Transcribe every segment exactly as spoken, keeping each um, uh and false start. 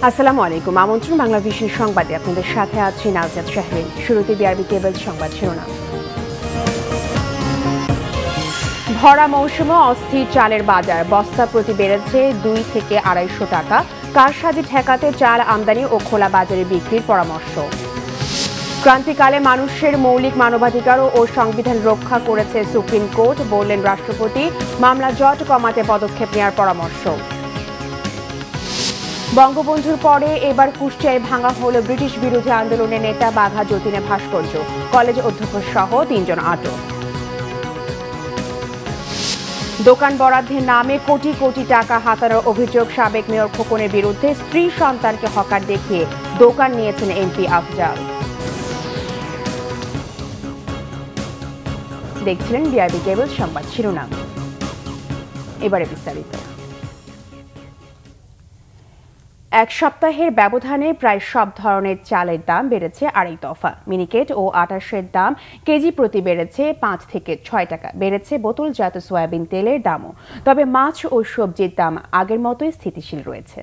আসসালামু আলাইকুম। আমন্ত্রণ বাংলা ভিশন সংবাদে আপনাদের সাথে আছি নাজিয়াত শাহরিন। শুরুতে বিআরবি কেবল সংবাদ শিরোনাম। ভরা মৌসুমে অস্থির চালের বাজার, বস্তা প্রতি বেড়েছে দুই থেকে আড়াইশো টাকা। কারসাজি ঠেকাতে চাল আমদানি ও খোলা বাজারে বিক্রির পরামর্শ। ক্রান্তিকালে মানুষের মৌলিক মানবাধিকার ও সংবিধান রক্ষা করেছে সুপ্রিম কোর্ট, বললেন রাষ্ট্রপতি। মামলা জট কমাতে পদক্ষেপ নেওয়ার পরামর্শ। বঙ্গবন্ধুর পরে এবার কুষ্টিয়ায় ভাঙা হল ব্রিটিশ বিরোধী আন্দোলনের নেতা বাঘা যতীনের ভাস্কর্য। কলেজ অধ্যক্ষ সহ তিনজন আটক। দোকান বরাদ্দের নামে কোটি কোটি টাকা হাতানোর অভিযোগ সাবেক মেয়র খোকনের বিরুদ্ধে। স্ত্রী সন্তানকে হকার দেখিয়ে দোকান নিয়েছেন এমপি আফজাল। দেখছিলেন বিআরবি কেবল সংবাদ শিরোনাম, এবারে বিস্তারিত। এক সপ্তাহের ব্যবধানে প্রায় সব ধরনের চালের দাম বেড়েছে আড়াই দফা। মিনিকেট ও আটাশের দাম কেজি প্রতি বেড়েছে পাঁচ থেকে ছয় টাকা। বেড়েছে বোতলজাত সয়াবিন তেলের দামও। তবে মাছ ও সবজির দাম আগের মতোই স্থিতিশীল রয়েছে।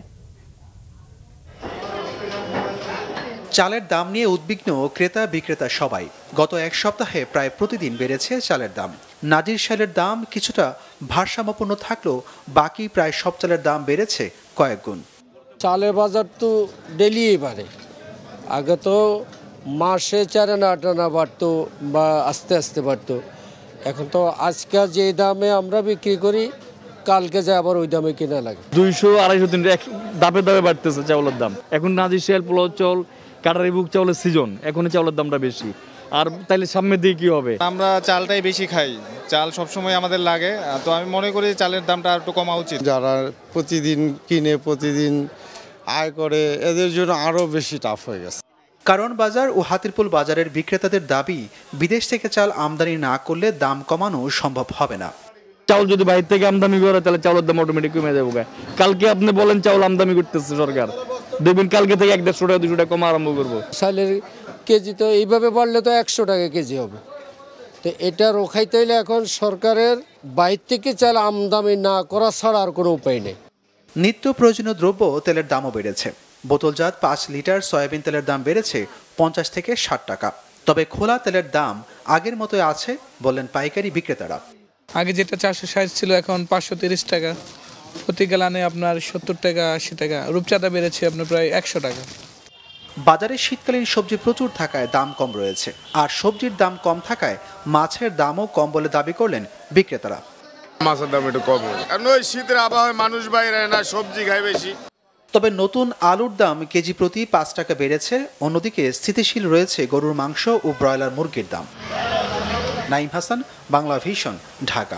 চালের দাম নিয়ে উদ্বিগ্ন ক্রেতা বিক্রেতা সবাই। গত এক সপ্তাহে প্রায় প্রতিদিন বেড়েছে চালের দাম। নাজির শালের দাম কিছুটা ভারসাম্যপূর্ণ থাকলেও বাকি প্রায় সব চালের দাম বেড়েছে কয়েক গুণ। চালের বাজার তো ডেলি বাড়ে। আগে তো মাসে চার আনা আট আনা বাড়তো বা আস্তে আস্তে বাড়তো। এখন তো আজকে যে দামে আমরা বিক্রি করি, কালকে যায় আবার ওই দামে কিনা লাগে। দুইশো আড়াইশো দিন দাপে দাপে বাড়তেছে চাউলের দাম। এখন নাজির শাল, পোলাও চাউল, কাটারি বুক চাউলের সিজন, এখন চাউলের দামটা বেশি। আর তাইলে সামনে দিয়ে কি হবে? আমরা চালটাই বেশি খাই, চাল সবসময় আমাদের লাগে। তো আমি মনে করি চালের দামটা একটু কমা উচিত। যারা প্রতিদিন কিনে প্রতিদিন আয় করে, এদের জন্য আরও বেশি টাফ হয়ে গেছে। কারণ বাজার ও হাতিরপুল বাজারের বিক্রেতাদের দাবি, বিদেশ থেকে চাল আমদানি না করলে দাম কমানো সম্ভব হবে না। চাউল যদি বাইরে থেকে আমদানি করে তাহলে চাউলের দাম অটোমেটিক কমে যাবে। কালকে আপনি বলেন চাউল আমদানি করতেছে সরকার, দেখবেন কালকে থেকে এক দেড়শো টাকা দুশো টাকা কমা আরম্ভ করবো। চালের কেজি তো এইভাবে বাড়লে তো একশো টাকা কেজি হবে। তো এটা রোখাইতে হলে এখন সরকারের বাইরে থেকে চাল আমদানি না করা ছাড়া আর কোনো উপায় নেই। নিত্য প্রয়োজনীয় দ্রব্য তেলের দামও বেড়েছে। বোতলজাত পাঁচ লিটার সয়াবিন তেলের দাম বেড়েছে পঞ্চাশ থেকে ষাট টাকা। তবে খোলা তেলের দাম আগের মতোই আছে, বললেন পাইকারি বিক্রেতারা। আগে যেটা চারশো ষাট ছিল, এখন পাঁচশো তিরিশ টাকা প্রতি গ্যালানে, আপনার সত্তর টাকা আশি টাকা। রূপচাঁদা বেড়েছে আপনার প্রায় একশো টাকা। বাজারে শীতকালীন সবজি প্রচুর থাকায় দাম কম রয়েছে। আর সবজির দাম কম থাকায় মাছের দামও কম বলে দাবি করলেন বিক্রেতারা। মাছের দাম একটু কম, কারণ ওই শীতের আবহাওয়ায় মানুষ বাইরে না, সবজি খায় বেশি। তবে নতুন আলুর দাম কেজি প্রতি পাঁচ টাকা বেড়েছে। অন্যদিকে স্থিতিশীল রয়েছে গরুর মাংস ও ব্রয়লার মুরগির দাম। নাইম হাসান, বাংলা ভিশন, ঢাকা।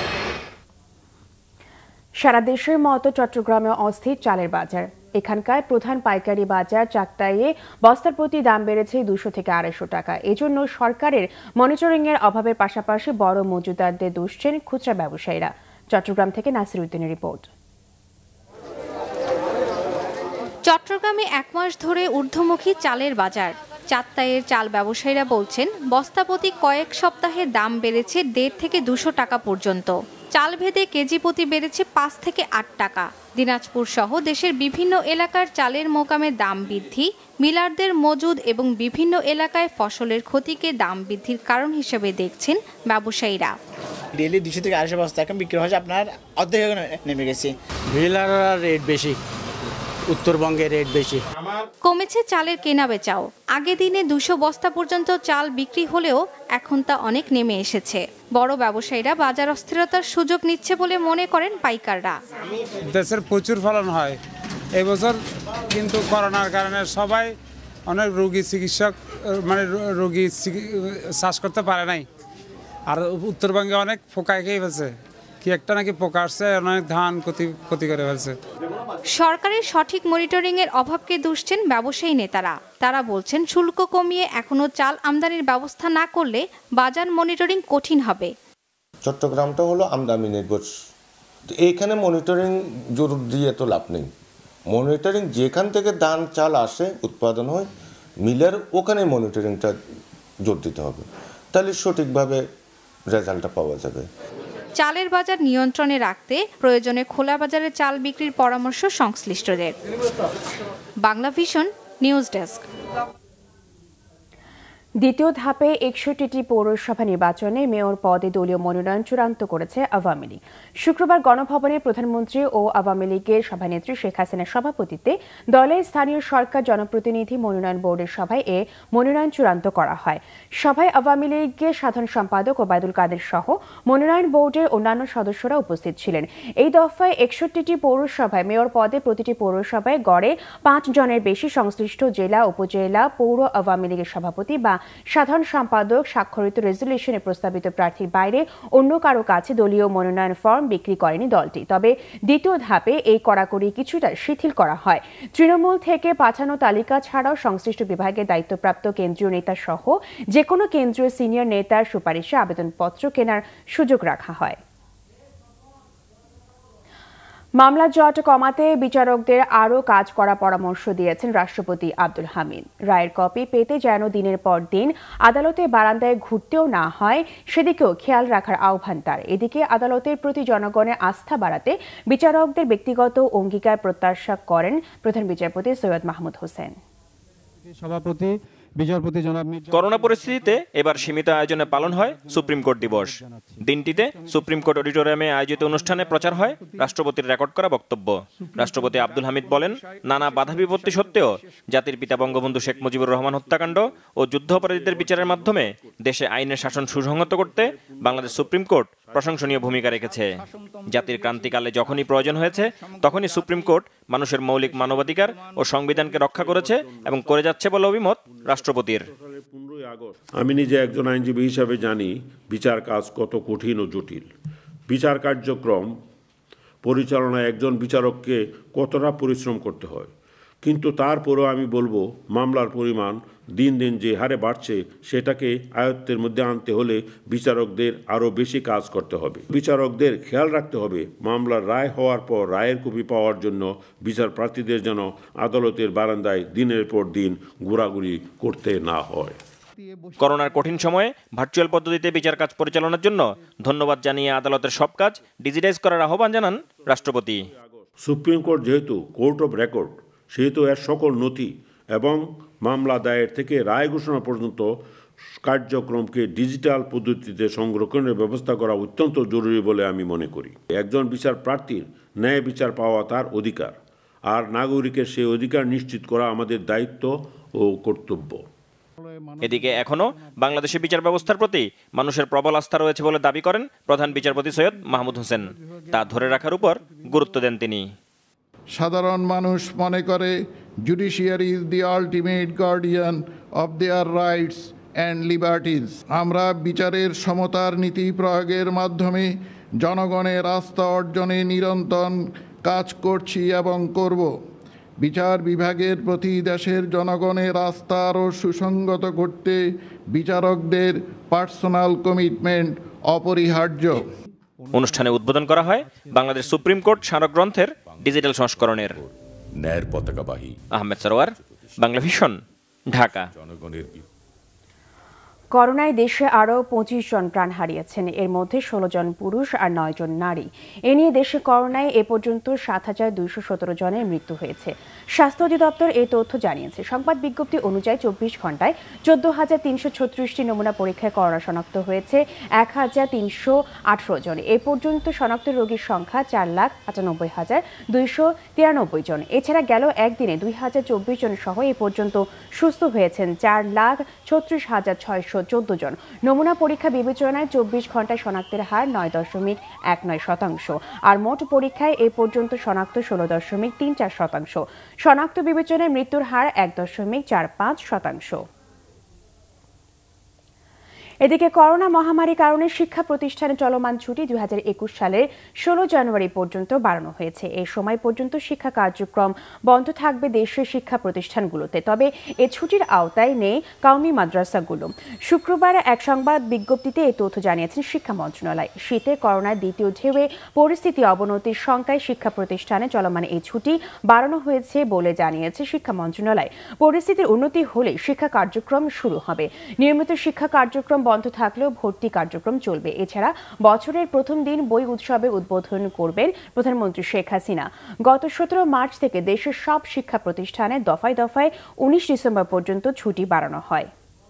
সারা দেশের মতো চট্টগ্রামে অস্থির চালের বাজার। এখানকার প্রধান পাইকারি বাজার চাকতাইয়ে বস্তার প্রতি দাম বেড়েছে দুশো থেকে আড়াইশো টাকা। এজন্য সরকারের মনিটরিং এর অভাবের পাশাপাশি বড় মজুদারদের দুষছেন খুচরা ব্যবসায়ীরা। চট্টগ্রাম থেকে নাসির উদ্দিনের রিপোর্ট। চট্টগ্রামে এক মাস ধরে ঊর্ধ্বমুখী চালের বাজার। চাকতাইয়ের চাল ব্যবসায়ীরা বলছেন, বস্তাপ্রতি কয়েক সপ্তাহে দাম বেড়েছে দেড় থেকে দুশো টাকা পর্যন্ত। চাল ভেদে কেজি প্রতি বেড়েছে পাঁচ থেকে আট টাকা। দিনাজপুর সহ দেশের বিভিন্ন এলাকার চালের মোকামে দাম বৃদ্ধি, মিলারদের মজুদ এবং বিভিন্ন এলাকায় ফসলের ক্ষতিকে দাম বৃদ্ধির কারণ হিসেবে দেখছেন ব্যবসায়ীরা। ডেইলি দুশো থেকে আড়াইশো বস্তা এখন বিক্রি হচ্ছে আপনার অর্ধেক নেমে গেছে। মিলারের রেট বেশি, উত্তরবঙ্গের রেট বেশি। কমেছে চালের কেনা বেচাও। আগে দিনে দুশো বস্তা পর্যন্ত চাল বিক্রি হলেও এখন তা অনেক নেমে এসেছে। বড় ব্যবসায়ীরা বাজার অস্থিরতার সুযোগ নিচ্ছে বলে মনে করেন পাইকাররা। দেশের প্রচুর ফলন হয় এবছর, কিন্তু করোনার কারণে সবাই অনেক রোগী চিকিৎসক মানে রোগী চাষ করতে পারে নাই। আর উত্তরবঙ্গে অনেক পোকা খেয়ে ফেলছে, কি একটা নাকি পোকা আসছে, অনেক ধান ক্ষতি ক্ষতি করে ফেলছে। সরকারের সঠিক মনিটরিং এর অভাবকে দুষছেন ব্যবসায়ী নেতারা। তারা বলছেন, শুল্ক কমিয়ে এখনো চাল আমদানির ব্যবস্থা না করলে বাজার মনিটরিং কঠিন হবে। চট্টগ্রামটা হলো আমদানি নির্ভর, এইখানে মনিটরিং জোর দিয়ে তো লাভ নেই। মনিটরিং যেখান থেকে ধান চাল আসে উৎপাদন হয়, মিলের ওখানে মনিটরিংটা জোর দিতে হবে, তাহলে সঠিকভাবে রেজাল্টটা পাওয়া যাবে। চালের বাজার নিয়ন্ত্রণে রাখতে প্রয়োজনে খোলা বাজারে চাল বিক্রির পরামর্শ সংশ্লিষ্টদের। Bangla Vision news desk. দ্বিতীয় ধাপে একষট্টিটি পৌরসভা নির্বাচনে মেয়র পদে দলীয় মনোনয়ন চূড়ান্ত করেছে আওয়ামী লীগ। শুক্রবার গণভবনে প্রধানমন্ত্রী ও আওয়ামী লীগের সভানেত্রী শেখ হাসিনার সভাপতিত্বে দলের স্থানীয় সরকার জনপ্রতিনিধি মনোনয়ন বোর্ডের সভায় এ মনোনয়ন চূড়ান্ত করা হয়। সভায় আওয়ামী লীগের সাধারণ সম্পাদক ওবায়দুল কাদের সহ মনোনয়ন বোর্ডের অন্যান্য সদস্যরা উপস্থিত ছিলেন। এই দফায় একষট্টিটি পৌরসভায় মেয়র পদে প্রতিটি পৌরসভায় গড়ে পাঁচ জনের বেশি সংশ্লিষ্ট জেলা, উপজেলা, পৌর আওয়ামী লীগের সভাপতি বা সাধারণ সম্পাদক স্বাক্ষরিত রেজুলেশনে প্রস্তাবিত প্রার্থীর বাইরে অন্য কারো কাছে দলীয় মনোনয়ন ফর্ম বিক্রি করেনি দলটি। তবে দ্বিতীয় ধাপে এই কড়াকড়ি কিছুটা শিথিল করা হয়। তৃণমূল থেকে পাঠানো তালিকা ছাড়াও সংশ্লিষ্ট বিভাগের দায়িত্বপ্রাপ্ত কেন্দ্রীয় নেতা সহ যে কোনো কেন্দ্রীয় সিনিয়র নেতার সুপারিশে আবেদনপত্র কেনার সুযোগ রাখা হয়। মামলা জট কমাতে বিচারকদের আরও কাজ করার পরামর্শ দিয়েছেন রাষ্ট্রপতি আব্দুল হামিদ। রায়ের কপি পেতে যেন দিনের পর দিন আদালতের বারান্দায় ঘুরতেও না হয় সেদিকেও খেয়াল রাখার আহ্বান তার। এদিকে আদালতের প্রতি জনগণের আস্থা বাড়াতে বিচারকদের ব্যক্তিগত অঙ্গীকার প্রত্যাশা করেন প্রধান বিচারপতি সৈয়দ মাহমুদ হোসেন। সভাপতি বিচারপতি জনাব করোনা পরিস্থিতিতে এবার সীমিত আয়োজনে পালন হয় সুপ্রিম কোর্ট দিবস। দিনটিতে সুপ্রিম কোর্ট অডিটোরিয়ামে আয়োজিত অনুষ্ঠানে প্রচার হয় রাষ্ট্রপতির রেকর্ড করা বক্তব্য। রাষ্ট্রপতি আব্দুল হামিদ বলেন, নানা বাধা বিপত্তি সত্ত্বেও জাতির পিতা বঙ্গবন্ধু শেখ মুজিবুর রহমান হত্যাকাণ্ড ও যুদ্ধাপরাধীদের বিচারের মাধ্যমে দেশে আইনের শাসন সুসংহত করতে বাংলাদেশ সুপ্রিম কোর্ট প্রশংসনীয় ভূমিকা রেখেছে। জাতির ক্রান্তিকালে যখনই প্রয়োজন হয়েছে তখনই সুপ্রিম কোর্ট মানুষের মৌলিক মানবাধিকার ও সংবিধানকে রক্ষা করেছে এবং করে যাচ্ছে বলে অভিমত রাষ্ট্রপতির। আমি নিজে একজন আইনজীবী হিসাবে জানি বিচার কাজ কত কঠিন ও জটিল। বিচার কার্যক্রম পরিচালনায় একজন বিচারককে কতটা পরিশ্রম করতে হয়, কিন্তু তারপরেও আমি বলবো মামলার পরিমাণ দিন দিন যে হারে বাড়ছে সেটাকে আয়ত্তের মধ্যে আনতে হলে বিচারকদের আরও বেশি কাজ করতে হবে। বিচারকদের খেয়াল রাখতে হবে মামলার রায় হওয়ার পর রায়ের কপি পাওয়ার জন্য বিচার প্রার্থীদের যেন আদালতের বারান্দায় দিনের পর দিন ঘোরাঘুরি করতে না হয়। করোনার কঠিন সময়ে ভার্চুয়াল পদ্ধতিতে বিচার কাজ পরিচালনার জন্য ধন্যবাদ জানিয়ে আদালতের সব কাজ ডিজিটাইজ করার আহ্বান জানান রাষ্ট্রপতি। সুপ্রিম কোর্ট যেহেতু কোর্ট অফ রেকর্ড, সেহেতু এর সকল নথি এবং মামলা দায়ের থেকে রায় ঘোষণা পর্যন্ত কার্যক্রমকে ডিজিটাল পদ্ধতিতে সংরক্ষণের ব্যবস্থা করা অত্যন্ত জরুরি বলে আমি মনে করি। একজন বিচার প্রার্থীর ন্যায় বিচার পাওয়া তার অধিকার, আর নাগরিকের সেই অধিকার নিশ্চিত করা আমাদের দায়িত্ব ও কর্তব্য। এদিকে এখনো বাংলাদেশের বিচার ব্যবস্থার প্রতি মানুষের প্রবল আস্থা রয়েছে বলে দাবি করেন প্রধান বিচারপতি সৈয়দ মাহমুদ হোসেন। তা ধরে রাখার উপর গুরুত্ব দেন তিনি। সাধারণ মানুষ মনে করে judiciary is the ultimate guardian of their rights and liberties. আমরা বিচারের সমতার নীতি প্রয়োগের মাধ্যমে জনগণের আস্থা অর্জনে নিরন্তর কাজ করছি এবং করব। বিচার বিভাগের প্রতি দেশের জনগণের আস্থা আরও সুসংগত করতে বিচারকদের পার্সোনাল কমিটমেন্ট অপরিহার্য। অনুষ্ঠানে উদ্বোধন করা হয় বাংলাদেশ সুপ্রিম কোর্ট স্মারক গ্রন্থের ডিজিটাল সংস্করণের। ন্যায়ের পতাকাবাহী আহমেদ সরোয়ার, বাংলা ভিশন, ঢাকা। করোনায় দেশে আরও পঁচিশ জন প্রাণ হারিয়েছেন, এর মধ্যে ষোলো জন পুরুষ আর নয় জন নারী। এ নিয়ে দেশে করোনায় এ পর্যন্ত সাত হাজার দুইশো সতেরো জনের মৃত্যু হয়েছে। স্বাস্থ্য অধিদপ্তর এই তথ্য জানিয়েছে। সংবাদ বিজ্ঞপ্তি অনুযায়ী চব্বিশ ঘন্টায় চোদ্দ হাজার তিনশো ছত্রিশটি নমুনা পরীক্ষায় করোনা শনাক্ত হয়েছে এক হাজার তিনশো আঠারো জন। এ পর্যন্ত শনাক্ত রোগীর সংখ্যা চার লাখ পঁচানব্বই হাজার দুইশো তিরানব্বই জন। এছাড়া গেল একদিনে দুই হাজার চব্বিশ জন সহ এ পর্যন্ত সুস্থ হয়েছেন চার লাখ ছত্রিশ হাজার ছয়শো চোদ্দ জন। নমুনা পরীক্ষা বিবেচনায় চব্বিশ ঘন্টায় শনাক্তের হার নয় দশমিক এক নয় শতাংশ, আর মোট পরীক্ষায় এ পর্যন্ত শনাক্ত ষোলো দশমিক তিন চার শতাংশ। শনাক্ত বিবেচনায় মৃত্যুর হার এক দশমিক চার পাঁচ শতাংশ। এদিকে করোনা মহামারীর কারণে শিক্ষা প্রতিষ্ঠানে চলমান ছুটি দুই হাজার একুশ সালের ষোলো জানুয়ারি পর্যন্ত বাড়ানো হয়েছে। এই সময় পর্যন্ত শিক্ষা কার্যক্রম বন্ধ থাকবে দেশের শিক্ষা প্রতিষ্ঠানগুলোতে। তবে এ ছুটির আওতায় নেই কওমি মাদ্রাসাগুলো। শুক্রবার এক সংবাদ বিজ্ঞপ্তিতে এই তথ্য জানিয়েছেন শিক্ষা মন্ত্রণালয়। শীতে করোনার দ্বিতীয় ঢেউয়ে পরিস্থিতি অবনতির শঙ্কায় শিক্ষা প্রতিষ্ঠানে চলমান এই ছুটি বাড়ানো হয়েছে বলে জানিয়েছে শিক্ষা মন্ত্রণালয়। পরিস্থিতির উন্নতি হলে শিক্ষা কার্যক্রম শুরু হবে। নিয়মিত শিক্ষা কার্যক্রম বন্ধ থাকলেও ভর্তি কার্যক্রম চলবে। এছাড়া বছরের প্রথম দিন বই উৎসবের উদ্বোধন করবেন প্রধানমন্ত্রী শেখ হাসিনা। গত সতেরো মার্চ থেকে দেশের সব শিক্ষা প্রতিষ্ঠানে দফায় দফায় উনিশ ডিসেম্বর পর্যন্ত ছুটি বাড়ানো হয়।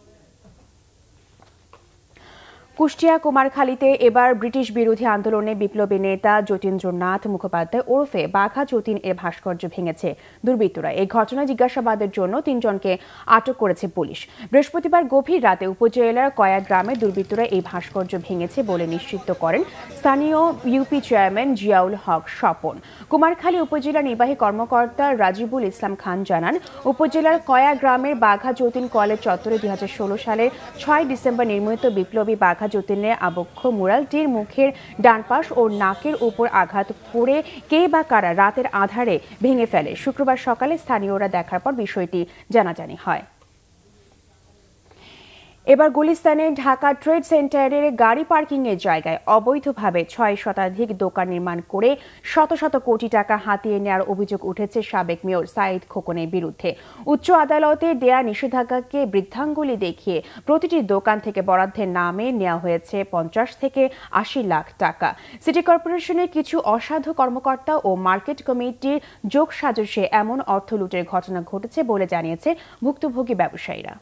কুষ্টিয়া কুমারখালীতে এবার ব্রিটিশ বিরোধী আন্দোলনে বিপ্লবী নেতা যতীন্দ্রনাথ মুখোপাধ্যায় ওরফে বাঘা যতীন এর ভাস্কর্য ভেঙেছে দুর্বৃত্তরা। এই ঘটনায় জিজ্ঞাসাবাদের জন্য তিনজনকে আটক করেছে পুলিশ। বৃহস্পতিবার গভীর রাতে উপজেলার কয়া গ্রামে দুর্বৃত্তরা এই ভাস্কর্য ভেঙেছে বলে নিশ্চিত করেন স্থানীয় ইউপি চেয়ারম্যান জিয়াউল হক স্বপন। কুমারখালী উপজেলা নির্বাহী কর্মকর্তা রাজিবুল ইসলাম খান জানান, উপজেলার কয়া গ্রামের বাঘা যতীন কলেজ চত্বরে দুই হাজার ষোলো সালের ছয় ডিসেম্বর নির্মিত বিপ্লবী বাঘা যতীনের আবক্ষ মুরালটির মুখের ডান পাশ ও নাকের উপর আঘাত করে কে বা কারা রাতের আধারে ভেঙে ফেলে। শুক্রবার সকালে স্থানীয়রা দেখার পর বিষয়টি জানাজানি হয়। এবার গুলিস্তানের ঢাকা ট্রেড সেন্টারের গাড়ি পার্কিং এর জায়গায় অবৈধভাবে ছয় শতাধিক দোকান নির্মাণ করে শত শত কোটি টাকা হাতিয়ে নেওয়ার অভিযোগ উঠেছে সাবেক মেয়র সাইদ খোকনের বিরুদ্ধে। উচ্চ আদালতে দেয়া নিষেধাজ্ঞাকে বৃদ্ধাঙ্গুলি দেখিয়ে প্রতিটি দোকান থেকে বরাদ্দের নামে নেওয়া হয়েছে পঞ্চাশ থেকে আশি লাখ টাকা। সিটি কর্পোরেশনের কিছু অসাধু কর্মকর্তা ও মার্কেট কমিটির যোগ সাজসে এমন অর্থ লুটের ঘটনা ঘটেছে বলে জানিয়েছে ভুক্তভোগী ব্যবসায়ীরা।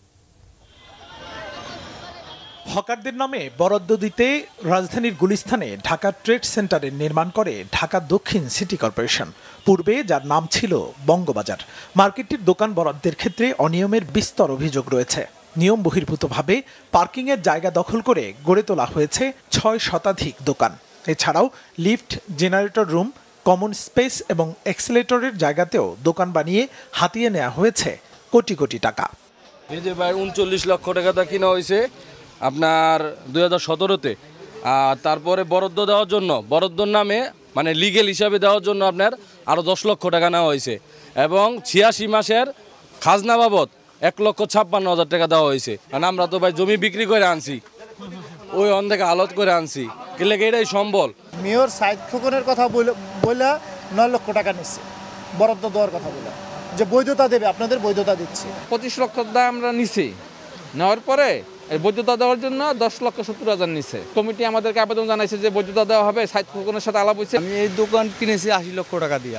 হকারদের নামে বরাদ্দ দিতে রাজধানীর গুলিস্তানে ঢাকা ট্রেড সেন্টারের নির্মাণ করে ঢাকা দক্ষিণ সিটি কর্পোরেশন। পূর্বে যার নাম ছিল বঙ্গবাজার। মার্কেটটির দোকান বরাদ্দের ক্ষেত্রে অনিয়মের বিস্তর অভিযোগ রয়েছে। নিয়ম বহির্ভূতভাবে পার্কিংয়ের জায়গা দখল করে গড়ে তোলা হয়েছে ছয় শতাধিক দোকান। এছাড়াও lift, generator room, common space এবং এক্সেলেটরের জায়গাতেও দোকান বানিয়ে হাতিয়ে নেওয়া হয়েছে কোটি কোটি টাকা। এই যে ভাই উনচল্লিশ লক্ষ টাকাটা কিনা হয়েছে আপনার দুই হাজার সতেরোতে। আর তারপরে বরাদ্দ দেওয়ার জন্য বরাদ্দর নামে মানে লিগেল হিসাবে দেওয়ার জন্য আপনার আরও দশ লক্ষ টাকা নেওয়া হয়েছে এবং ছিয়াশি মাসের খাজনা বাবদ এক লক্ষ ছাপ্পান্ন হাজার টাকা দেওয়া হয়েছে। কারণ আমরা তো ভাই জমি বিক্রি করে আনছি, ওই অন থেকে আলত করে আনছি, গেলে এটাই সম্বল। মেয়র সাইদ খোকনের কথা বলে বলে নয় লক্ষ টাকা নিচ্ছে বরাদ্দ দেওয়ার কথা বলে, যে বৈধতা দেবে, আপনাদের বৈধতা দিচ্ছে। পঁচিশ লক্ষ দাম আমরা নিছি, নেওয়ার পরে বৈধতা দেওয়ার জন্য দশ লক্ষ সত্তর হাজার নিচ্ছে। কমিটি আমাদেরকে আবেদন জানাইছে যে বৈধতা দেওয়া হবে। সাইদ খোকনের সাথে আলাপ হয়েছে। আমি এই দোকান কিনেছি আশি লক্ষ টাকা দিয়া।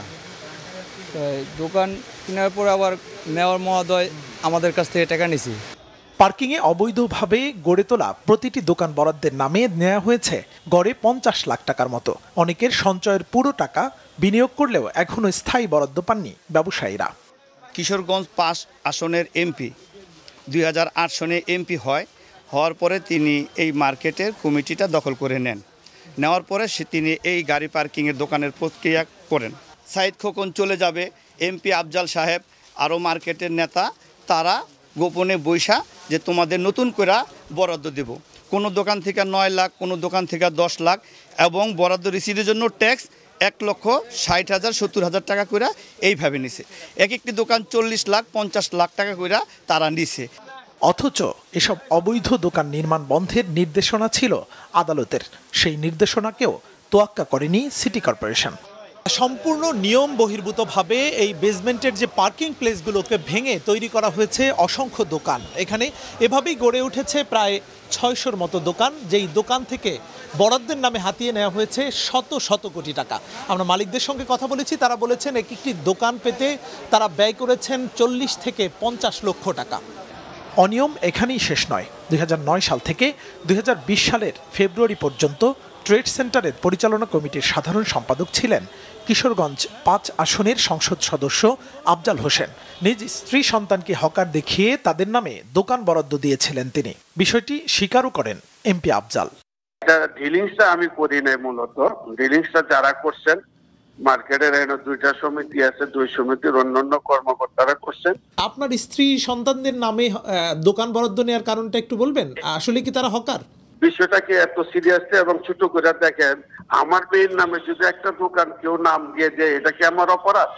দোকান কেনার পর আবার মেয়র মহোদয় আমাদের কাছ থেকে টাকা নিছি। পার্কিংয়ে অবৈধভাবে গড়ে তোলা প্রতিটি দোকান বরাদ্দের নামে নেওয়া হয়েছে গড়ে পঞ্চাশ লাখ টাকার মতো। অনেকের সঞ্চয়ের পুরো টাকা বিনিয়োগ করলেও এখনো স্থায়ী বরাদ্দ পাননি ব্যবসায়ীরা। কিশোরগঞ্জ পাঁচ আসনের এমপি দুই হাজার আট সনে এমপি হয়, হওয়ার পরে তিনি এই মার্কেটের কমিটিটা দখল করে নেন। নেওয়ার পরে সে তিনি এই গাড়ি পার্কিংয়ের দোকানের প্রক্রিয়া করেন। সাইদ খোকন চলে যাবে, এমপি আফজাল সাহেব আরও মার্কেটের নেতা তারা গোপনে বৈশা যে তোমাদের নতুন করে বরাদ্দ দেব। কোনো দোকান থেকে নয় লাখ, কোনো দোকান থেকে দশ লাখ এবং বরাদ্দ রিসিভের জন্য ট্যাক্স এক লক্ষ ষাট হাজার সত্তর হাজার টাকা করে এইভাবে নিছে। এক একটি দোকান চল্লিশ লাখ পঞ্চাশ লাখ টাকা করে তারা নিছে। অথচ এসব অবৈধ দোকান নির্মাণ বন্ধের নির্দেশনা ছিল আদালতের। সেই নির্দেশনাকেও তোয়াক্কা করেনি সিটি কর্পোরেশন। সম্পূর্ণ নিয়ম বহির্ভূতভাবে এই বেসমেন্টের যে পার্কিং প্লেসগুলোকে ভেঙে তৈরি করা হয়েছে অসংখ্য দোকান। এখানে এভাবেই গড়ে উঠেছে প্রায় ছয়শোর মতো দোকান, যেই দোকান থেকে বরাদ্দের নামে হাতিয়ে নেওয়া হয়েছে শত শত কোটি টাকা। আমরা মালিকদের সঙ্গে কথা বলেছি, তারা বলেছেন এক একটি দোকান পেতে তারা ব্যয় করেছেন চল্লিশ থেকে পঞ্চাশ লক্ষ টাকা। অনিয়ম এখানেই শেষ নয়। দুই হাজার নয় সাল থেকে দুই হাজার বিশ সালের ফেব্রুয়ারি পর্যন্ত ট্রেড সেন্টারের পরিচালনা কমিটির সাধারণ সম্পাদক ছিলেন কিশোরগঞ্জ পাঁচ আসনের সংসদ সদস্য আফজাল হোসেন। নিজ স্ত্রী সন্তানকে হকার দেখিয়ে তাদের নামে দোকান বরাদ্দ দিয়েছিলেন তিনি। বিষয়টি স্বীকারও করেন এমপি আফজাল। ডিলিংসটা আমি করি নাই, মূলত ডিলিংসটা যারা করছেন মার্কেটের দুইটা সমিতি আছে, দুই সমিতির অন্যান্য কর্মকর্তারা করছেন। আপনার স্ত্রী সন্তানদের নামে দোকান বরাদ্দ নেওয়ার কারণটা একটু বলবেন? আসলে কি তারা হকার? বিষয়টাকে এত সিরিয়াসলি এবং ছোট করে দেখেন, আমার মেয়ের নামে যদি একটা দোকান কেউ নাম দিয়ে দেয়, এটা কি আমার অপরাধ?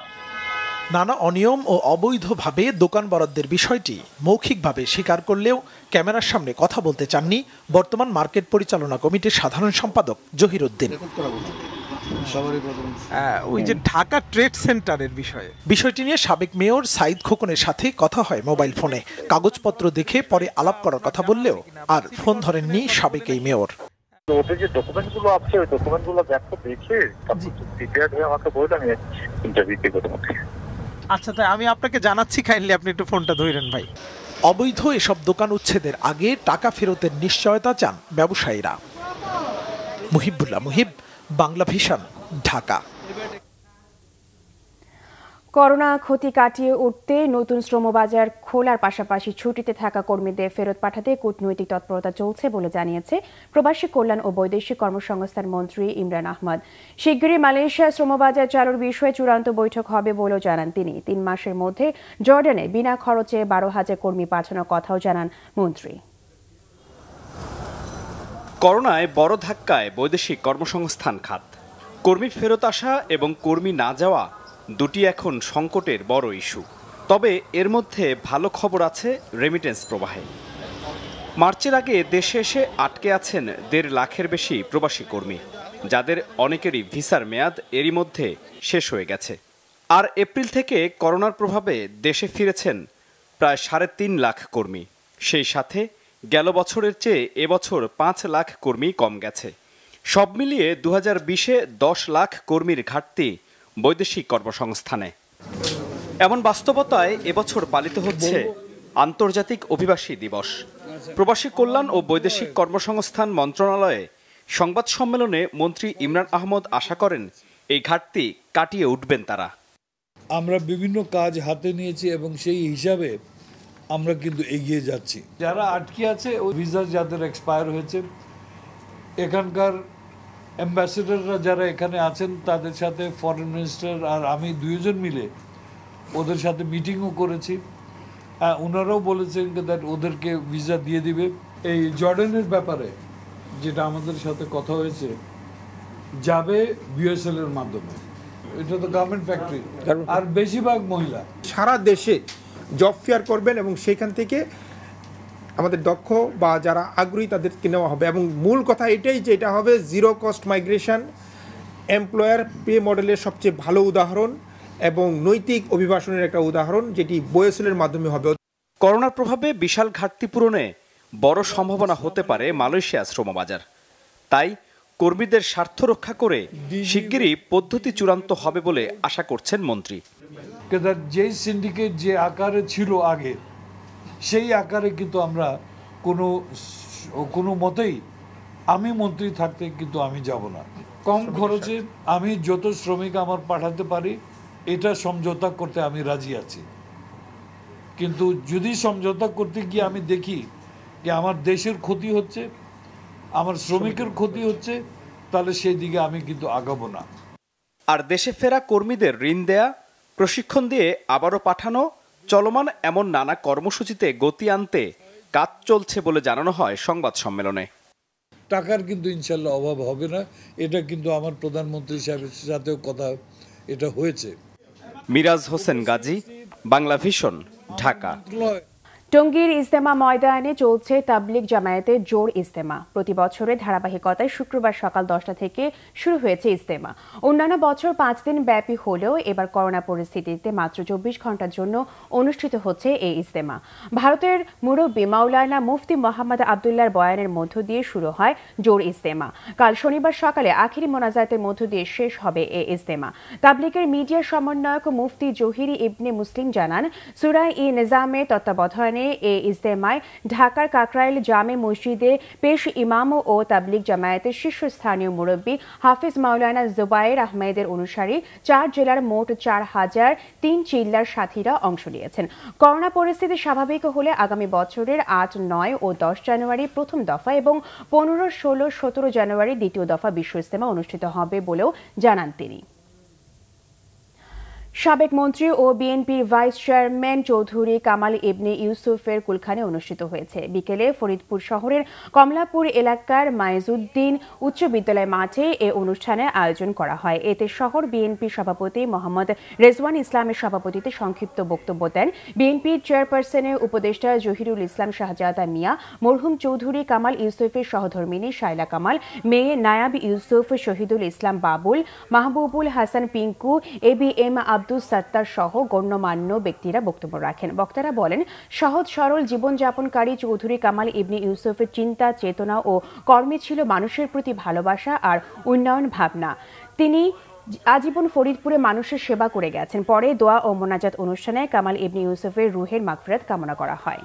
নানা অনিয়ম ও অবৈধভাবে দোকান বরাদ্দের বিষয়টি মৌখিকভাবে স্বীকার করলেও ক্যামেরার সামনে কথা বলতে চাননি বর্তমান মার্কেট পরিচালনা কমিটির সাধারণ সম্পাদক জহির উদ্দিন। ওই যে ঢাকা ট্রেড সেন্টারের বিষয়ে বিষয়টি নিয়ে সাবেক মেয়র সাইদ খোকনের সাথে কথা হয় মোবাইল ফোনে। কাগজপত্র দেখে পরে আলাপ করার কথা বললেও আর ফোন ধরেননি সাবেক এই মেয়র। ওদের যে ডকুমেন্টগুলো আছে ওই ডকুমেন্টগুলো দেখো দেখে তারপর প্রিপেয়ার হয়ে আমাকে বললে আমি ইন্টারভিউতে করবো। আচ্ছা, তাই আমি আপনাকে জানাচ্ছি, কাইন্ডলি আপনি একটু ফোনটা ধরেন ভাই। অবৈধ এসব দোকান উচ্ছেদের আগে টাকা ফেরতের নিশ্চয়তা চান ব্যবসায়ীরা। মুহিবুল্লাহ মুহিব, বাংলা ভিশন, ঢাকা। করোনা ক্ষতি কাটিয়ে উঠতে নতুন শ্রমবাজার খোলার পাশাপাশি ছুটিতে থাকা কর্মীদের ফেরত পাঠাতে কূটনৈতিক তৎপরতা চলছে বলে জানিয়েছে প্রবাসী কল্যাণ ও বৈদেশিক কর্মসংস্থান মন্ত্রী ইমরান আহমদ। শিগগিরই মালয়েশিয়া শ্রমবাজার চালুর বিষয়ে চূড়ান্ত বৈঠক হবে বলেও জানান তিনি। তিন মাসের মধ্যে জর্ডানে বিনা খরচে বারো হাজার কর্মী পাঠানোর কথাও জানান মন্ত্রী। করোনায় বড় ধাক্কায় বৈদেশিক কর্মসংস্থান খাত। কর্মী ফেরত আসা এবং কর্মী না যাওয়া দুটি এখন সংকটের বড় ইস্যু। তবে এর মধ্যে ভালো খবর আছে রেমিটেন্স প্রবাহে। মার্চের আগে দেশে এসে আটকে আছেন দেড় লাখের বেশি প্রবাসী কর্মী, যাদের অনেকেরই ভিসার মেয়াদ এরই মধ্যে শেষ হয়ে গেছে। আর এপ্রিল থেকে করোনার প্রভাবে দেশে ফিরেছেন প্রায় সাড়ে তিন লাখ কর্মী। সেই সাথে গেল বছরের চেয়ে এবছর পাঁচ লাখ কর্মী কম গেছে। সব মিলিয়ে দু হাজার বিশে দশ লাখ কর্মীর ঘাটতি বৈদেশিক কর্মসংস্থানে। এমন বাস্তবতায় এবছর পালিত হচ্ছে আন্তর্জাতিক অভিবাসী দিবস। প্রবাসী কল্যাণ ও বৈদেশিক কর্মসংস্থান মন্ত্রণালয়ে সংবাদ সম্মেলনে মন্ত্রী ইমরান আহমদ আশা করেন এই ঘাটতি কাটিয়ে উঠবেন তারা। আমরা বিভিন্ন কাজ হাতে নিয়েছি এবং সেই হিসাবে আমরা কিন্তু এগিয়ে যাচ্ছি। যারা আটকে আছে ওই ভিসা যাদের এক্সপায়ার হয়েছে, এখানকার অ্যাম্বাসেডাররা যারা এখানে আছেন তাদের সাথে ফরেন মিনিস্টার আর আমি দুইজন মিলে ওদের সাথে মিটিংও করেছি। হ্যাঁ, ওনারাও বলেছেন দ্যাট ওদেরকে ভিসা দিয়ে দিবে। এই জর্ডানের ব্যাপারে যেটা আমাদের সাথে কথা হয়েছে, যাবে বিএসএল এর মাধ্যমে। এটা তো গভর্নমেন্ট ফ্যাক্টরি আর বেশিরভাগ মহিলা। সারা দেশে জব ফেয়ার করবেন এবং সেখান থেকে আমাদের দক্ষ বা যারা আগ্রহী তাদেরকে নেওয়া হবে। এবং মূল কথা এটাই যে এটা হবে zero cost migration, employer pay মডেলের সবচেয়ে ভালো উদাহরণ এবং নৈতিক অভিবাসনের একটা উদাহরণ, যেটি বিএসএল-এর মাধ্যমে হবে। করোনার প্রভাবে বিশাল ঘাটতি পূরণে বড় সম্ভাবনা হতে পারে মালয়েশিয়া শ্রমবাজার। তাই কর্মীদের স্বার্থ রক্ষা করে শিগগিরই পদ্ধতি চূড়ান্ত হবে বলে আশা করছেন মন্ত্রী। যেই সিন্ডিকেট যে আকারে ছিল আগে, সেই আকারে কিন্তু আমরা কোনো কোনো মতেই আমি মন্ত্রী থাকতে কিন্তু আমি যাব না। কম খরচে আমি যত শ্রমিক আমার পাঠাতে পারি এটা সমঝোতা করতে আমি রাজি আছি। কিন্তু যদি সমঝোতা করতে গিয়ে আমি দেখি যে আমার দেশের ক্ষতি হচ্ছে, আমার শ্রমিকের ক্ষতি হচ্ছে, তাহলে সেই দিকে আমি কিন্তু আগাবো না। আর দেশে ফেরা কর্মীদের ঋণ দেয়া, প্রশিক্ষণ দিয়ে আবারও পাঠানো, চলমান এমন নানা কর্মসূচিতে গতি আনতে কাজ চলছে বলে জানানো হয় সংবাদ সম্মেলনে। টাকার কিন্তু ইনশাল্লাহ অভাব হবে না, এটা কিন্তু আমার প্রধানমন্ত্রী সাহেবের সাথেও কথা এটা হয়েছে। মিরাজ হোসেন গাজী, বাংলা ভিশন, ঢাকা। টঙ্গীর ইজতেমা ময়দানে চলছে তাবলিগ জামায়াতের জোর ইজতেমা। প্রতি বছরের ধারাবাহিকতায় শুক্রবার সকাল দশটা থেকে শুরু হয়েছে ইজতেমা। অন্যান্য বছর পাঁচ দিন ব্যাপী হলেও এবার করোনা পরিস্থিতিতে মাত্র চব্বিশ ঘন্টার জন্য অনুষ্ঠিত হচ্ছে এই ইজতেমা। ভারতের মুরব্বী মাওলানা মুফতি মোহাম্মদ আবদুল্লাহর বয়ানের মধ্য দিয়ে শুরু হয় জোর ইজতেমা। কাল শনিবার সকালে আখিরি মোনাজাতের মধ্য দিয়ে শেষ হবে এই ইজতেমা। তাবলিগের মিডিয়া সমন্বয়ক মুফতি জহির ইবনে মুসলিম জানান, সূরা ই নিজামের তত্ত্বাবধানে এই ইজতেমায় ঢাকার কাকরাইল জামে মসজিদে পেশ ইমাম ও তাবলিগ জামায়াতের শীর্ষস্থানীয় মুরব্বী হাফিজ মাওলানা জুবায়ের আহমেদের অনুসারী চার জেলার মোট চার হাজার তিন চিল্লার সাথীরা অংশ নিয়েছেন। করোনা পরিস্থিতি স্বাভাবিক হলে আগামী বছরের আট, নয় ও দশ জানুয়ারি প্রথম দফা এবং পনেরো, ষোলো, সতেরো জানুয়ারি দ্বিতীয় দফা বিশ্ব ইজতেমা অনুষ্ঠিত হবে বলেও জানান তিনি। সাবেক মন্ত্রী ও বিএনপির ভাইস চেয়ারম্যান চৌধুরী কামাল ইবনে ইউসুফের কুলখানে অনুষ্ঠিত হয়েছে। বিকেলে ফরিদপুর শহরের কমলাপুর এলাকার মাইজউদ্দিন উচ্চ বিদ্যালয় মাঠে এ অনুষ্ঠানের আয়োজন করা হয়। এতে শহর বিএনপি সভাপতি মোহাম্মদ রেজওয়ান ইসলামের সভাপতিত্বে সংক্ষিপ্ত বক্তব্য দেন বিএনপির চেয়ারপারসনের উপদেষ্টা জহিরুল ইসলাম শাহজাদা মিয়া, মরহুম চৌধুরী কামাল ইউসুফের সহধর্মিনী শাইলা কামাল, মেয়ে Nayab Yusuf, Shahidul Islam Babul, Mahbubul Hasan Pinku, A B M Abdul Sattar সহ গণ্যমান্য ব্যক্তিরা বক্তব্য রাখেন। বক্তারা বলেন, সহজ সরল জীবনযাপনকারী চৌধুরী কামাল ইবনে ইউসুফের চিন্তা, চেতনা ও কর্মে ছিল মানুষের প্রতি ভালোবাসা আর উন্নয়ন ভাবনা। তিনি আজীবন ফরিদপুরে মানুষের সেবা করে গেছেন। পরে দোয়া ও মোনাজাত অনুষ্ঠানে কামাল ইবনে ইউসুফের রুহের মাগফিরাত কামনা করা হয়।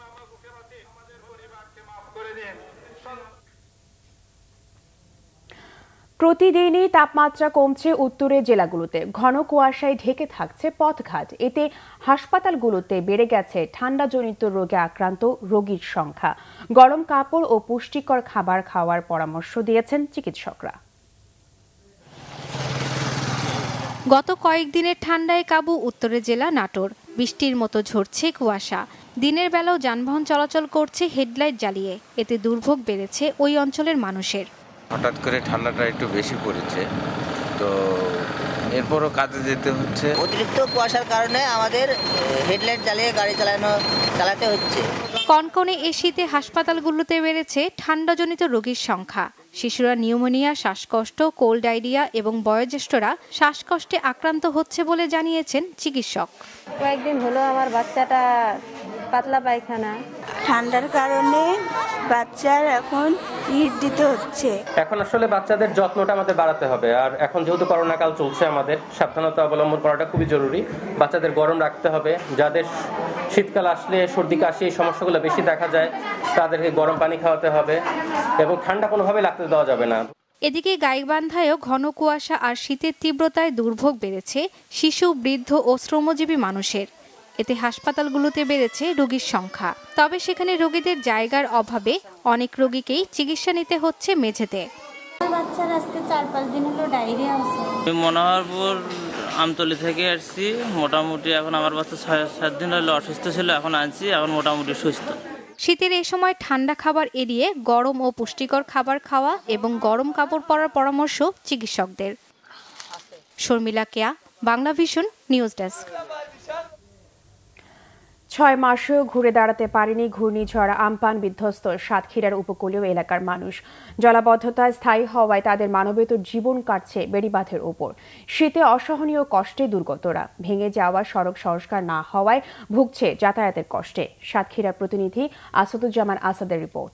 প্রতিদিনই তাপমাত্রা কমছে উত্তরের জেলাগুলোতে। ঘন কুয়াশায় ঢেকে থাকছে পথঘাট। এতে হাসপাতালগুলোতে বেড়ে গেছে ঠান্ডাজনিত রোগে আক্রান্ত রোগীর সংখ্যা। গরম কাপড় ও পুষ্টিকর খাবার খাওয়ার পরামর্শ দিয়েছেন চিকিৎসকরা। গত কয়েকদিনের ঠান্ডায় কাবু উত্তরের জেলা নাটোর। বৃষ্টির মতো ঝরছে কুয়াশা। দিনের বেলাও যানবাহন চলাচল করছে হেডলাইট জ্বালিয়ে। এতে দুর্ভোগ বেড়েছে ওই অঞ্চলের মানুষের। হঠাৎ করে ঠান্ডাটা একটু বেশি পড়েছে, তো এরপরও কাজে যেতে হচ্ছে। অতিরিক্ত কুয়াশার কারণে আমাদের হেডলাইট জ্বালিয়ে গাড়ি চালানো চালাতে হচ্ছে। কনকনে এই শীতে হাসপাতালগুলোতে বেড়েছে ঠান্ডাজনিত রোগীর সংখ্যা। শিশুরা নিউমোনিয়া, শ্বাসকষ্ট, কোল্ড ডায়রিয়া এবং বয়োজ্যেষ্ঠরা শ্বাসকষ্টে আক্রান্ত হচ্ছে বলে জানিয়েছেন চিকিৎসক। কয়েকদিন হলো আমার বাচ্চাটা পাতলা পায়খানা। ঠান্ডার কারণে বাচ্চার এখন হিট দিতে হচ্ছে। এখন আসলে বাচ্চাদের যত্নটা আমাদের বাড়াতে হবে। আর এখন যেহেতু করোনা কাল চলছে, আমাদের সাবধানতা অবলম্বন করাটা খুবই জরুরি। বাচ্চাদের গরম রাখতে হবে। যাদের শীতকাল আসলে সর্দি কাশি এই সমস্যাগুলো বেশি দেখা যায়, তাদেরকে গরম পানি খাওয়াতে হবে এবং ঠান্ডা কোনোভাবে লাগতে দেওয়া যাবে না। এদিকে গাইবান্ধায়ও ঘন কুয়াশা আর শীতের তীব্রতায় দুর্ভোগ বেড়েছে শিশু, বৃদ্ধ ও শ্রমজীবী মানুষের। এতে হাসপাতালগুলোতে বেড়েছে রোগীর সংখ্যা। তবে সেখানে রোগীদের জায়গার অভাবে অনেক রোগীকেই চিকিৎসা নিতে হচ্ছে মেঝেতে। বাচ্চার আজকে চার পাঁচ দিন হলো ডায়রিয়া আছে। আমি মনোহরপুর আমতলি থেকে আসছি। মোটামুটি এখন আমার বাচ্চা ছয় সাত দিন হলো অসুস্থ ছিল, এখন আনছি, এখন মোটামুটি সুস্থ। শীতের এই সময় ঠান্ডা খাবার এড়িয়ে গরম ও পুষ্টিকর খাবার খাওয়া এবং গরম কাপড় পরার পরামর্শ চিকিৎসকদের। Sharmila Keya, Bangla Vision news desk. ছয় মাসেও ঘুরে দাঁড়াতে পারেনি ঘূর্ণিঝড় আম্পান বিধ্বস্ত সাতক্ষীরার উপকূলীয় এলাকার মানুষ। জলাবদ্ধতায় স্থায়ী হওয়ায় তাদের মানবেতর জীবন কাটছে বেড়িবাঁধের ওপর। শীতে অসহনীয় কষ্টে দুর্গতরা। ভেঙে যাওয়া সড়ক সংস্কার না হওয়ায় ভুগছে যাতায়াতের কষ্টে। সাতক্ষীরার প্রতিনিধি আসাদুজ্জামান আসাদের রিপোর্ট।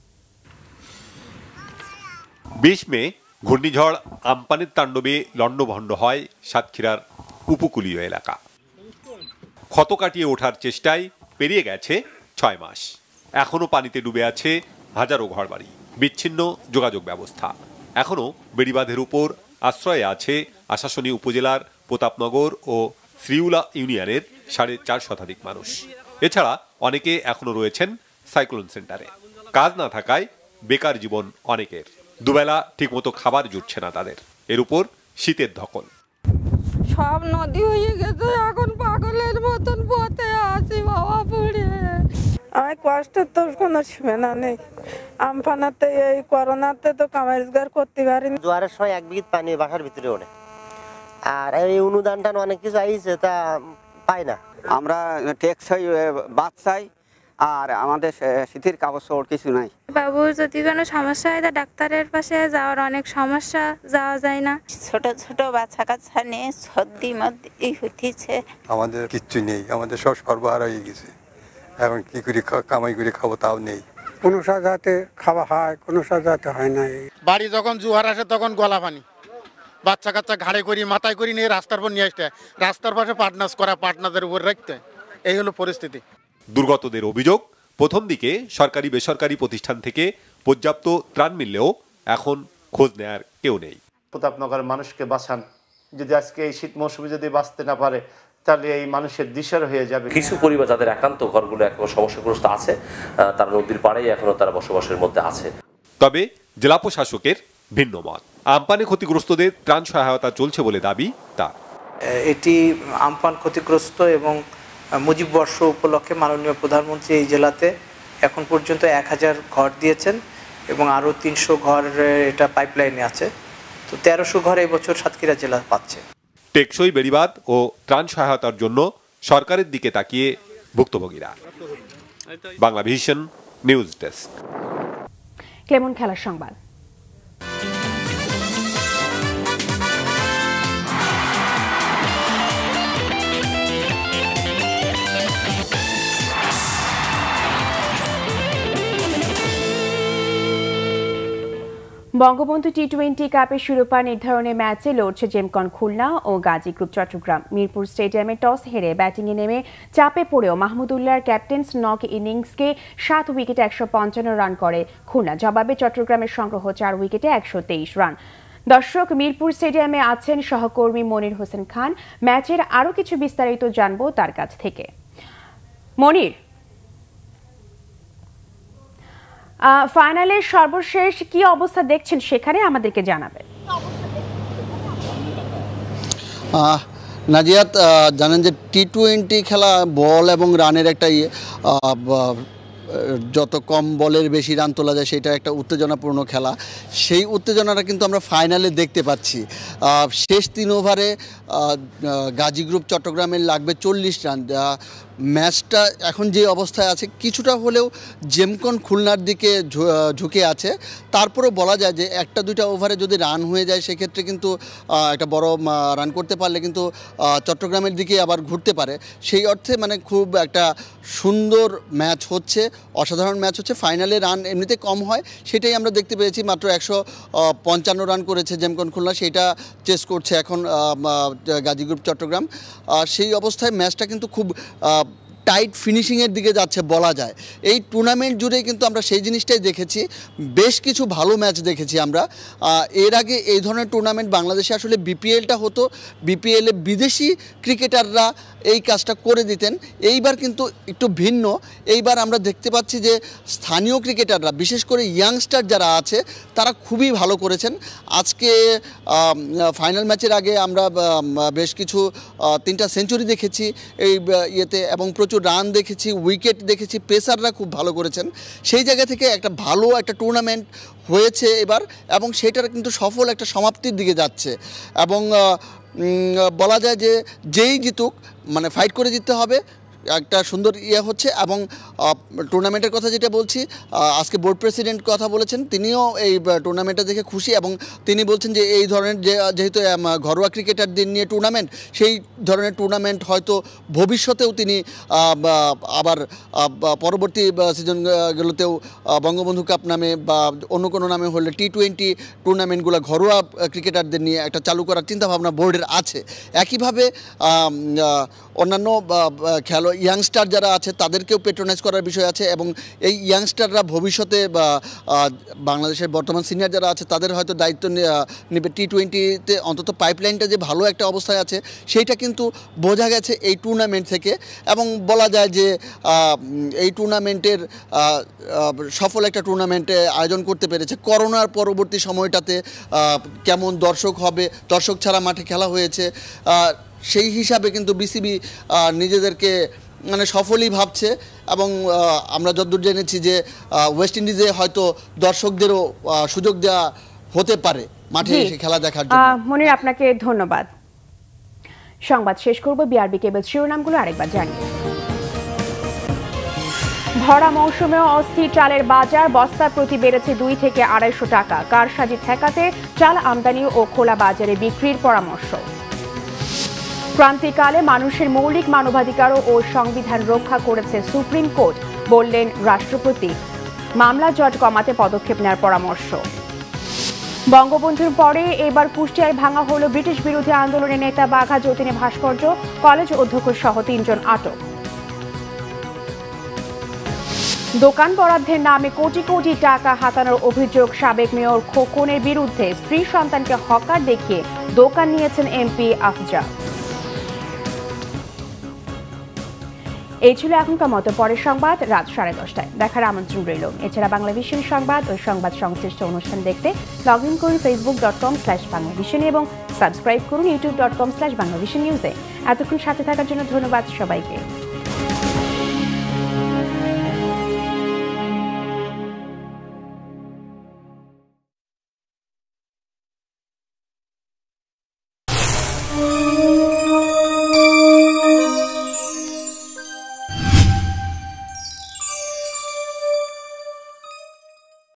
বিশ মে ঘূর্ণিঝড় আম্পানের তাণ্ডবে লণ্ডভণ্ড হয় সাতক্ষীরার উপকূলীয় এলাকা। ক্ষত কাটিয়ে ওঠার চেষ্টায় পেরিয়ে গেছে ছয় মাস। এখনো পানিতে ডুবে আছে হাজারো ঘরবাড়ি, বিচ্ছিন্ন যোগাযোগ ব্যবস্থা। এখনো বেড়িবাঁধের উপর আশ্রয়ে আছে আশাশুনি উপজেলার প্রতাপনগর ও শ্রীউলা ইউনিয়নের সাড়ে চার শতাধিক মানুষ। এছাড়া অনেকে এখনো রয়েছেন সাইক্লোন সেন্টারে। কাজ না থাকায় বেকার জীবন অনেকের। দুবেলা ঠিকমতো খাবার জুটছে না তাদের। এর উপর শীতের ধকল। সব নদী হয়ে গেছে, এখন পাগলের মতন পথে আছি বাবা পুড়ে। আমার কষ্ট তো কোনো সীমানা নেই। আমফানাতে এই করোনাতে তো কামাই রোজগার করতে পারিনি। জোয়ারের সময় এক বিঘিত পানি বাসার ভিতরে ওঠে, আর এই অনুদান টান অনেক কিছু আইছে, তা পাই না। আমরা টেকসই বাদ চাই, আর আমাদের শীতের কাগজ কিছু নাই। বাবুর যদি কোনো সমস্যা হয় তা ডাক্তারের পাশে যাওয়ার অনেক সমস্যা, যাওয়া যায় না। ছোট ছোট বাচ্চা কাচ্চা নিয়ে সর্দি মর্দি হইতেছে। আমাদের কিচ্ছু নেই, আমাদের সব সর্বহারা হয়ে গেছে। এখন কি করে কামাই করে খাবো তাও নেই। কোনো সাজাতে খাওয়া হয়, কোনো সাজাতে হয় না। বাড়ি যখন জোয়ার আসে তখন গলা পানি, বাচ্চা কাচ্চা ঘাড়ে করি মাথায় করি নিয়ে রাস্তার পর নিয়ে আসতে, রাস্তার পাশে পাটনাস করা, পাটনাদের উপর রাখতে। এই হলো পরিস্থিতি। দুর্গতদের অভিযোগ, প্রথম দিকে সরকারি বেসরকারি প্রতিষ্ঠান থেকে পর্যাপ্ত ত্রাণ মিললেও এখন খোঁজ নেয়ার কেউ নেই। প্রতাপনগরের মানুষকে বাঁচান। যদি আজকে এই শীত মৌসুমে যদি বাঁচতে না পারে, তাহলে এই মানুষের দিশার হয়ে যাবে। কিছু পরিবার যাদের একান্ত ঘরগুলো এখন সমস্যাগ্রস্ত আছে, তারা নদীর পাড়েই এখনো তারা বসবাসের মধ্যে আছে। তবে জেলা প্রশাসকের ভিন্ন মত। আমপানে ক্ষতিগ্রস্তদের ত্রাণ সহায়তা চলছে বলে দাবি তার। এটি আমফান ক্ষতিগ্রস্ত এবং মুজিব বর্ষ উপলক্ষে মাননীয় প্রধানমন্ত্রী এই জেলাতে এখন পর্যন্ত এক হাজার ঘর দিয়েছেন এবং আরও তিনশো ঘর এটা পাইপলাইনে আছে, তো তেরোশো ঘর এই বছর সাতক্ষীরা জেলা পাচ্ছে। টেকসই বেড়িবাঁধ ও ত্রাণ সহায়তার জন্য সরকারের দিকে তাকিয়ে ভুক্তভোগীরা। Bangla Vision news desk. Clemon খেলার সংবাদ। বঙ্গবন্ধু টি টোয়েন্টি কাপের শিরোপা নির্ধারণী ম্যাচে লড়ছে জেমকন খুলনা ও গাজী গ্রুপ চট্টগ্রাম। মিরপুর স্টেডিয়ামে টস হেরে ব্যাটিংয়ে নেমে চাপে পড়েও মাহমুদুল্লাহর ক্যাপ্টেন্স নক ইনিংসকে সাত উইকেটে একশো পঞ্চান্ন রান করে খুলনা। জবাবে চট্টগ্রামের সংগ্রহ চার উইকেটে একশো তেইশ রান। দর্শক, মিরপুর স্টেডিয়ামে আছেন সহকর্মী মনির হোসেন খান। ম্যাচের আরও কিছু বিস্তারিত জানবো তার কাছ থেকে। মনির, ফাইনালের সর্বশেষ কি অবস্থা দেখছেন সেখানে আমাদেরকে জানাবেন। নাজিয়াত, জানেন যে টি টোয়েন্টি খেলা বল এবং রানের একটা যত কম বলের বেশি রান তোলা যায় সেটা একটা উত্তেজনাপূর্ণ খেলা। সেই উত্তেজনাটা কিন্তু আমরা ফাইনালে দেখতে পাচ্ছি। শেষ তিন ওভারে গাজী গ্রুপ চট্টগ্রামের লাগবে চল্লিশ রান। ম্যাচটা এখন যে অবস্থায় আছে কিছুটা হলেও জেমকন খুলনার দিকে ঝুঁকে আছে। তারপরেও বলা যায় যে একটা দুইটা ওভারে যদি রান হয়ে যায় সেক্ষেত্রে কিন্তু একটা বড় রান করতে পারলে কিন্তু চট্টগ্রামের দিকে আবার ঘুরতে পারে। সেই অর্থে মানে খুব একটা সুন্দর ম্যাচ হচ্ছে, অসাধারণ ম্যাচ হচ্ছে। ফাইনালে রান এমনিতে কম হয়, সেটাই আমরা দেখতে পেয়েছি। মাত্র একশো পঞ্চান্ন রান করেছে জেমকন খুলনা, সেইটা চেস করছে এখন গাজী গ্রুপ চট্টগ্রাম। সেই অবস্থায় ম্যাচটা কিন্তু খুব টাইট ফিনিশিংয়ের দিকে যাচ্ছে বলা যায়। এই টুর্নামেন্ট জুড়ে কিন্তু আমরা সেই জিনিসটাই দেখেছি, বেশ কিছু ভালো ম্যাচ দেখেছি আমরা। এর আগে এই ধরনের টুর্নামেন্ট বাংলাদেশে আসলে বিপিএলটা হতো, বিপিএলে বিদেশি ক্রিকেটাররা এই কাজটা করে দিতেন। এইবার কিন্তু একটু ভিন্ন। এইবার আমরা দেখতে পাচ্ছি যে স্থানীয় ক্রিকেটাররা, বিশেষ করে ইয়াংস্টার যারা আছে তারা খুবই ভালো করেছেন। আজকে ফাইনাল ম্যাচের আগে আমরা বেশ কিছু তিনটা সেঞ্চুরি দেখেছি এই ইয়েতে এবং প্রচুর রান দেখেছি, উইকেট দেখেছি, পেসাররা খুব ভালো করেছেন। সেই জায়গা থেকে একটা ভালো একটা টুর্নামেন্ট হয়েছে এবার, এবং সেটার কিন্তু সফল একটা সমাপ্তির দিকে যাচ্ছে। এবং বলা যায় যে যেই জিতুক মানে ফাইট করে জিততে হবে, একটা সুন্দর ইয়ে হচ্ছে। এবং টুর্নামেন্টের কথা যেটা বলছি, আজকে বোর্ড প্রেসিডেন্ট কথা বলেছেন, তিনিও এই টুর্নামেন্টটা দেখে খুশি এবং তিনি বলছেন যে এই ধরনের যে যেহেতু ঘরোয়া ক্রিকেটারদের নিয়ে টুর্নামেন্ট, সেই ধরনের টুর্নামেন্ট হয়তো ভবিষ্যতেও তিনি আবার পরবর্তী সিজনগুলোতেও বঙ্গবন্ধু কাপ নামে বা অন্য কোনো নামে হলে টি টোয়েন্টি টুর্নামেন্টগুলো ঘরোয়া ক্রিকেটারদের নিয়ে একটা চালু করার চিন্তাভাবনা বোর্ডের আছে। একইভাবে অন্যান্য খেলো ইয়াংস্টার যারা আছে তাদেরকেও পেট্রোনাইজ করার বিষয় আছে এবং এই ইয়াংস্টাররা ভবিষ্যতে বা বাংলাদেশের বর্তমান সিনিয়র যারা আছে তাদের হয়তো দায়িত্ব নেবে টি টোয়েন্টিতে। অন্তত পাইপলাইনটা যে ভালো একটা অবস্থায় আছে সেইটা কিন্তু বোঝা গেছে এই টুর্নামেন্ট থেকে। এবং বলা যায় যে এই টুর্নামেন্টের সফল একটা টুর্নামেন্টে আয়োজন করতে পেরেছে। করোনার পরবর্তী সময়টাতে কেমন দর্শক হবে, দর্শক ছাড়া মাঠে খেলা হয়েছে, সেই হিসাবে কিন্তু বিসিবি নিজেদেরকে মানে সফলই ভাবছে। এবং আমরা যতদূর জেনেছি যে ওয়েস্ট ইন্ডিজে হয়তো দর্শকদেরও সুযোগ দেওয়া হতে পারে মাঠে এসে খেলা দেখার জন্য। মনির, আপনাকে ধন্যবাদ। সংবাদ শেষ করব, বিআরবি কেবল শিরোনামগুলো আরেকবার জানি। ভরা মৌসুমেও অস্থির চালের বাজার, বস্তা প্রতি বেড়েছে দুই থেকে আড়াইশো টাকা। কারসাজি ঠেকাতে চাল আমদানি ও খোলা বাজারে বিক্রির পরামর্শ। ক্রান্তিকালে মানুষের মৌলিক মানবাধিকার ও সংবিধান রক্ষা করেছে সুপ্রিম কোর্ট, বললেন রাষ্ট্রপতি। মামলা জট কমাতে পদক্ষেপ নেওয়ার পরামর্শ। বঙ্গবন্ধুর পরে এবার কুষ্টিয়ায় ভাঙা হল ব্রিটিশ বিরোধী আন্দোলনের নেতা বাঘা যতীনের ভাস্কর্য, কলেজ অধ্যক্ষ সহ তিনজন আটক। দোকান বরাদ্দের নামে কোটি কোটি টাকা হাতানোর অভিযোগ সাবেক মেয়র খোকনের বিরুদ্ধে। স্ত্রী সন্তানকে হকার দেখিয়ে দোকান নিয়েছেন এমপি আফজাল। এই ছিল এখনকার মতো, পরের সংবাদ রাত সাড়ে দশটায় দেখার আমন্ত্রণ রইল। এছাড়া বাংলাভিশন সংবাদ ও সংবাদ সংশ্লিষ্ট অনুষ্ঠান দেখতে লগ ইন করুন Facebook dot com slash BanglaVision এবং সাবস্ক্রাইব করুন YouTube dot com slash BanglaVision নিউজে। এতক্ষণ সাথে থাকার জন্য ধন্যবাদ সবাইকে।